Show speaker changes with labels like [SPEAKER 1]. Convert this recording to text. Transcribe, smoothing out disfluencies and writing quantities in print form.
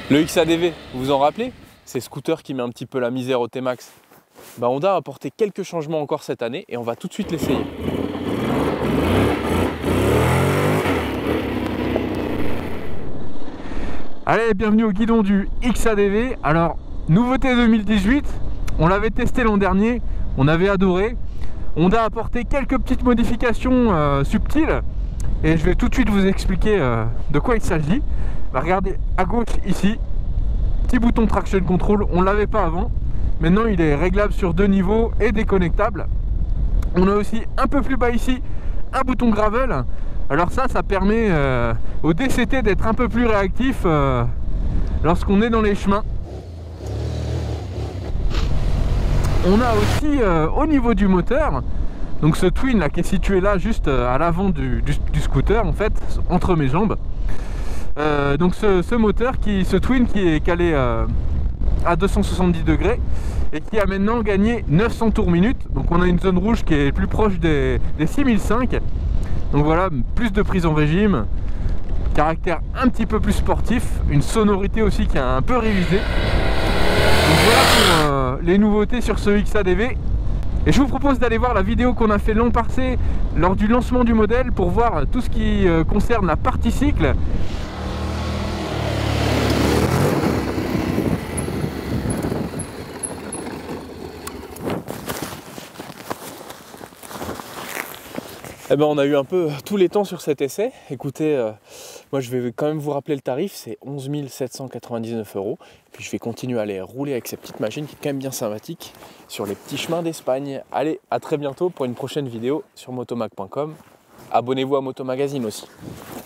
[SPEAKER 1] Le XADV, vous vous en rappelez? C'est scooter qui met un petit peu la misère au T-Max. Bah, Honda a apporté quelques changements encore cette année et on va tout de suite l'essayer. Allez, bienvenue au guidon du XADV. Alors, nouveauté 2018, on l'avait testé l'an dernier, on avait adoré. Honda a apporté quelques petites modifications subtiles et je vais tout de suite vous expliquer de quoi il s'agit. Bah, regardez à gauche ici, petit bouton traction control, on ne l'avait pas avant. Maintenant il est réglable sur 2 niveaux et déconnectable. On a aussi un peu plus bas ici un bouton gravel. Alors ça permet au DCT d'être un peu plus réactif lorsqu'on est dans les chemins. On a aussi au niveau du moteur, donc ce twin là qui est situé là juste à l'avant du scooter en fait, entre mes jambes. Donc ce moteur, ce twin qui est calé à 270 degrés et qui a maintenant gagné 900 tours minute. Donc on a une zone rouge qui est plus proche des 6005. Donc voilà, plus de prise en régime, caractère un petit peu plus sportif, une sonorité aussi qui a un peu révisé. Donc voilà pour les nouveautés sur ce XADV. Et je vous propose d'aller voir la vidéo qu'on a fait l'an passé lors du lancement du modèle pour voir tout ce qui concerne la partie cycle. Eh ben, on a eu un peu tous les temps sur cet essai. Écoutez, moi je vais quand même vous rappeler le tarif, c'est 11 799 €. Puis je vais continuer à aller rouler avec cette petite machine qui est quand même bien sympathique sur les petits chemins d'Espagne. Allez, à très bientôt pour une prochaine vidéo sur motomag.com. Abonnez-vous à Moto Magazine aussi.